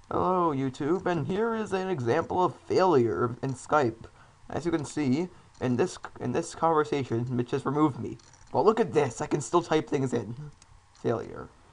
Hello YouTube, and here is an example of failure in Skype. As you can see, in this conversation, Mitch has removed me. But look at this, I can still type things in. Failure.